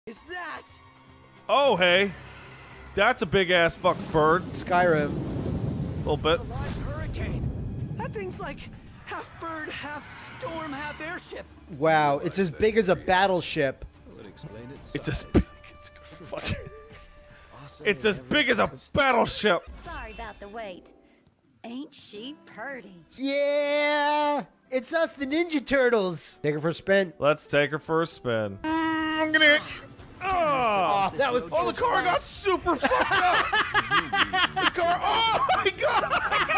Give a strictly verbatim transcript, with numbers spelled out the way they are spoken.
Is that? Oh, hey. That's a big-ass fuck bird. Skyrim. A little bit. A live hurricane. That thing's like half bird, half storm, half airship. Wow, it's as big as a battleship. It's as big. It's, fuck. It's as big as a battleship. Sorry about the wait. Ain't she purty? Yeah! It's us, the Ninja Turtles. Take her for a spin. Let's take her for a spin. I'm gonna. Oh, that was. oh, the car got super fucked up. The car. Oh my god.